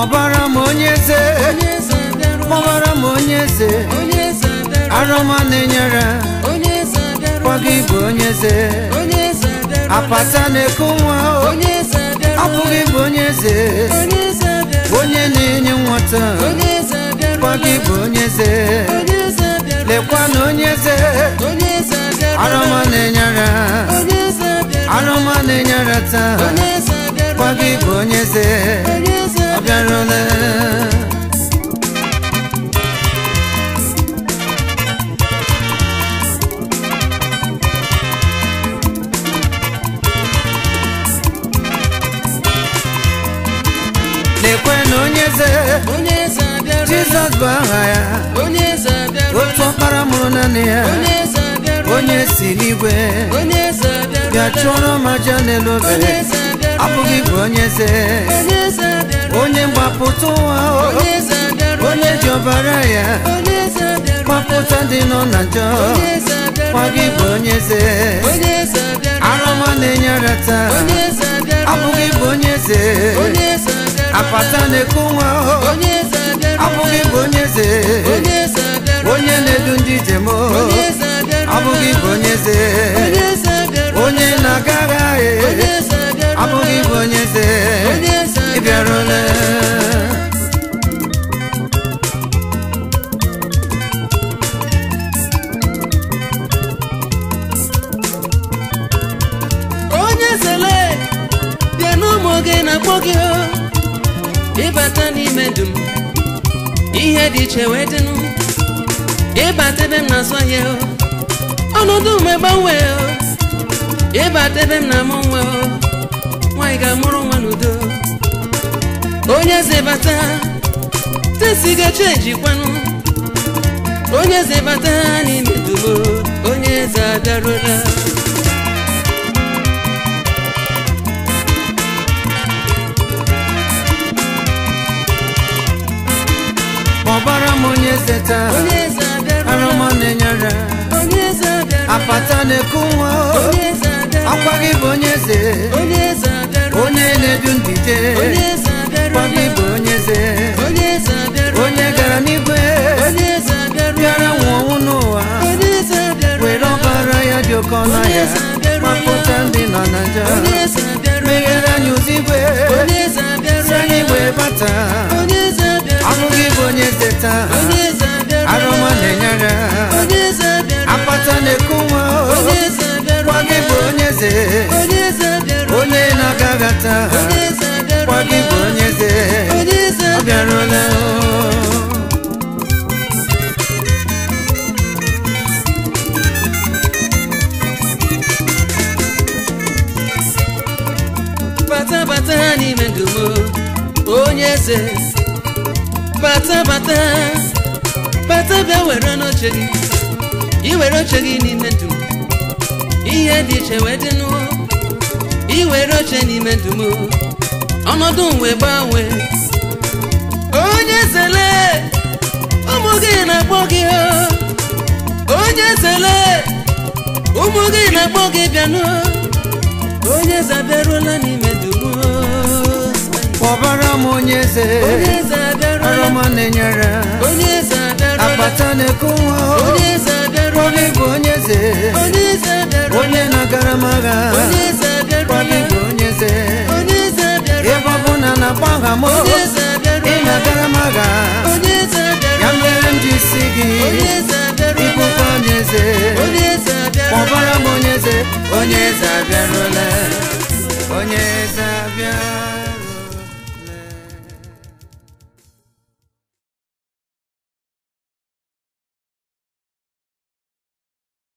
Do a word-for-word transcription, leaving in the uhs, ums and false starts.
Mobara monyeze, mobara monyeze, aroma nenyara, kwagi bonyeze, apata nekumwa, apugi bonyeze, bonye nenye mwata, kwagi bonyeze, lekwa nonyeze, aroma nenyara, aroma nenyara ta, kwagi bonyeze. Agarole lekwe nonyeze Jesus bahaya otu paramona ne onye sinigwe gachoro majanelobe apugi bonyeze onye mgbapụta ụwa onye ji ọbara ya gbapụta ndị nọ na njọ kwa gị bụ onye eze arụma na-enyere taa abụghị bụ onye eze apata na-eku nwa abụghị bụ onye eze onye na-edu ndị njem abụghị bụ onye eze onye na-agaghị agha abụghị bụ onye eze ịbịarụla onye zele bịa n'ụmụ oge na-akpọ gị ịbata n'ime ndụ m ihe dị iche wee dịnụ ịbata ebe m na-azụ ahịa ọnọdụ m egbanwe ịbata ebe m na-amụ nwa nwaanyị ga-amụrụ nwa n'udo onye eze bata tesi ga-echenji kwanụ onye eze bata n'ime ndụ m onye eze abịarụla ọbara m onye eze taa arụma na-enyere apata na-eku nwa akwa gị bụ onye eze onye na-edu ndịje akwa gị bụ onye eze onye gara n'igwe bịara nwụọ ọnwụ n'ụwa were ọbara ya dị oke ọnụ ahịa mapụta ndị nọ na njọ meghere anyị ụzọ igwe si anyị wee bata abụghị bụ onye eze taa arụma na-enyere apata na-eku nwa kwa gị bụ onye eze onye na-agaghị ata kwa gị bụ onye eze ọ bịarụla bata bata n'ime ndụ m onye eze bata bata bata bịa were n'oche gị iwere oche gị n'ime ndụ m ihe dị iche wee dị n'ụwa iwere oche n'ime ndụ m ọnọdụ m wee gbanwe onye zele ụmụ gị na-akpọ gị onye zele ụmụ gị na-akpọ gị bịanụ onye eze abịarụla n'ime ndụ m ọbara m onye eze arụma na-enyere apata na-eku nwa kwali bụ onye eze onye na-agara m agha kwali bụ onye eze ebe ọ bụ na na-agbaha m ị na-agara m agha ya mere m ji si gị ịbụkwa onye eze ọbara m onye eze onye eze abịarụla onye eze abịa